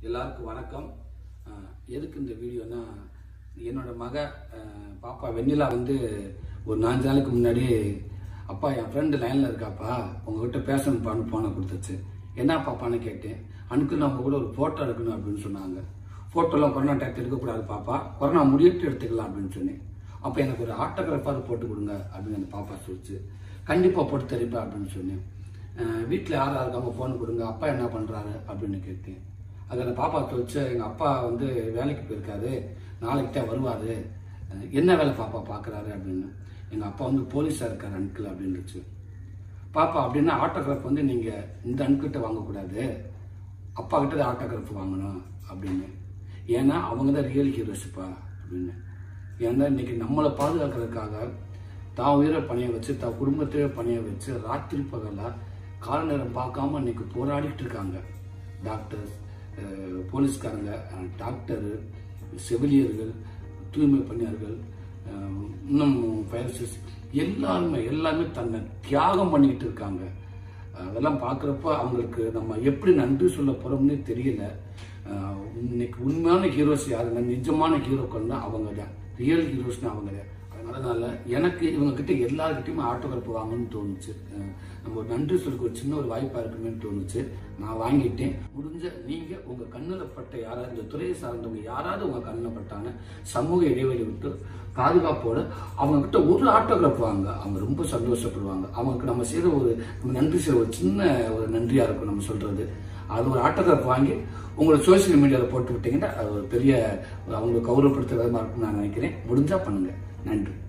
எல்லாருக்கும் வணக்கம். எதுக்கு இந்த வீடியோனா, என்னோட மக பாப்பா வெண்ணிலா வந்து ஒரு 4 நாளைக்கு முன்னாடி அப்பா என் ஃப்ரெண்டு லைனில் இருக்காப்பா, உங்ககிட்ட பேசணும்ப்பான்னு ஃபோனை கொடுத்துச்சு. என்ன பாப்பான்னு கேட்டேன். அனுக்கு அவங்க கூட ஒரு ஃபோட்டோ எடுக்கணும் அப்படின்னு சொன்னாங்க. ஃபோட்டோலாம் கொரோனா டேக்ட் எடுக்கக்கூடாது பாப்பா, கொரோனா முடியிட்டு எடுத்துக்கலாம் அப்படின்னு சொன்னேன். அப்போ எனக்கு ஒரு ஆட்டோகிராஃபாக போட்டு கொடுங்க அப்படின்னு அந்த பாப்பா சொல்லிச்சு. கண்டிப்பாக போட்டு தருப்பா அப்படின்னு சொன்னேன். வீட்டில் யாராக இருக்காங்க ஃபோன் கொடுங்க, அப்பா என்ன பண்ணுறாரு அப்படின்னு கேட்டேன். அதில் அந்த பாப்பா சொல்லிச்சு, எங்கள் அப்பா வந்து வேலைக்கு போயிருக்காரு, நாளைக்கு தான் வருவார், என்ன வேலை பாப்பா பார்க்குறாரு அப்படின்னு. எங்கள் அப்பா வந்து போலீஸாக இருக்கார் அன்கிள் அப்படின்னுச்சு. பாப்பா அப்படின்னா ஆட்டோகிராஃப் வந்து நீங்கள் இந்த அன்கிட்ட வாங்கக்கூடாது, அப்பா கிட்ட தான் ஆட்டோகிராஃப் வாங்கணும் அப்படின்னு. ஏன்னா அவங்க தான் ரியல் ஹீரோஸுப்பா அப்படின்னு. ஏன்னா இன்னைக்கு நம்மளை பாதுகாக்கிறதுக்காக தான் உயிரை பணிய வச்சு, தான் குடும்பத்தையே பணிய வச்சு, ராத்திரி பகலாக கால நேரம் பார்க்காம இன்னைக்கு போராடிட்டு இருக்காங்க. டாக்டர்ஸ், போலீஸ்காரங்க, டாக்டரு, செவிலியர்கள், தூய்மை பணியாளர்கள், இன்னும் ஃபயர்ஸஸ் எல்லாருமே தன்னை தியாகம் பண்ணிக்கிட்டு இருக்காங்க. அதெல்லாம் பார்க்குறப்ப அவங்களுக்கு நம்ம எப்படி நன்றி சொல்ல போகிறோம்னே தெரியல. இன்னைக்கு உண்மையான ஹீரோஸ் யாருன்னா, நிஜமான ஹீரோக்கள்னா அவங்க தான், ரியல் ஹீரோஸ்னா அவங்க தான். அதனால எனக்கு இவங்ககிட்ட எல்லாருக்கிட்டையுமே ஆட்டோகிராஃப் வாங்கணும்னு தோணுச்சு. நம்ம ஒரு நன்றி சொல்லிக்க ஒரு சின்ன ஒரு வாய்ப்பாக இருக்குமேன்னு தோணுச்சு. நான் வாங்கிட்டேன். முடிஞ்ச நீங்கள் உங்கள் கண்ணில் பட்ட யாராவது, இந்த துறையை சார்ந்தவங்க யாராவது உங்கள் கண்ணில் பட்டாங்க, சமூக இடைவெளி விட்டு பாதுகாப்போடு அவங்கக்கிட்ட ஒரு ஆட்டோகிராஃப் வாங்க, அவங்க ரொம்ப சந்தோஷப்படுவாங்க. அவங்களுக்கு நம்ம செய்கிற ஒரு நன்றி செய்கிற ஒரு சின்ன ஒரு நன்றியாக இருக்கும் நம்ம சொல்கிறது. அது ஒரு ஆட்டோகிராஃப் வாங்கி உங்களை சோசியல் மீடியாவில் போட்டு விட்டீங்கன்னா அது ஒரு பெரிய அவங்களை கௌரவப்படுத்துகிற விதமாக இருக்கும்னு நான் நினைக்கிறேன். முடிஞ்சால் பண்ணுங்கள். நன்றி.